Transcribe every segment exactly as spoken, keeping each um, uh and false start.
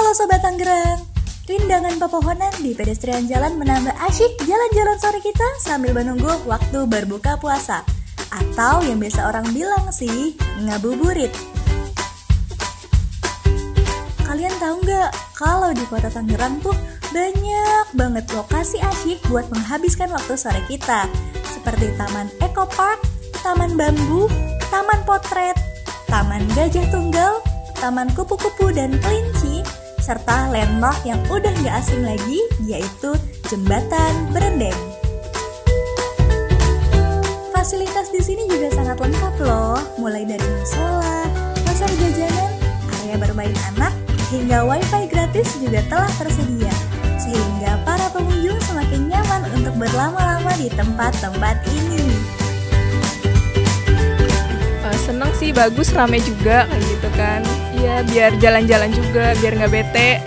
Halo Sobat Tangerang, rindangan pepohonan di pedestrian jalan menambah asyik jalan-jalan sore kita sambil menunggu waktu berbuka puasa. Atau yang biasa orang bilang sih, ngabuburit. Kalian tahu nggak, kalau di kota Tangerang tuh banyak banget lokasi asyik buat menghabiskan waktu sore kita. Seperti Taman Eco Park, Taman Bambu, Taman Potret, Taman Gajah Tunggal, Taman Kupu-Kupu dan Kelinci, serta landmark yang udah gak asing lagi, yaitu Jembatan Berendeng. Fasilitas di sini juga sangat lengkap loh, mulai dari musola, pasar jajanan, area bermain anak, hingga wifi gratis juga telah tersedia, sehingga para pengunjung semakin nyaman untuk berlama-lama di tempat-tempat ini. Seneng sih, bagus, rame juga kayak gitu kan. Iya, biar jalan-jalan juga, biar nggak bete.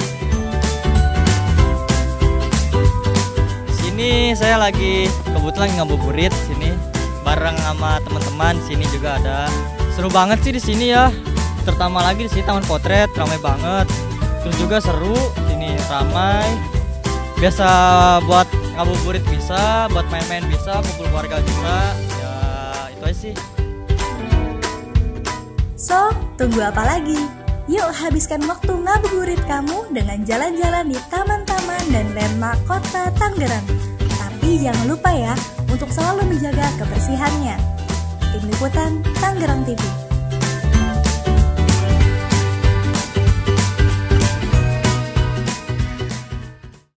Sini saya lagi kebetulan ngabuburit sini bareng sama teman-teman. Sini juga ada, seru banget sih di sini ya. Terutama lagi di sini Taman Potret ramai banget. Terus juga seru, sini ramai. Biasa buat ngabuburit bisa, buat main-main bisa, kumpul keluarga juga. Ya itu aja sih. So, tunggu apa lagi? Yuk habiskan waktu ngabuburit kamu dengan jalan-jalan di taman-taman dan landmark kota Tangerang. Tapi jangan lupa ya, untuk selalu menjaga kebersihannya. Tim Liputan Tangerang T V.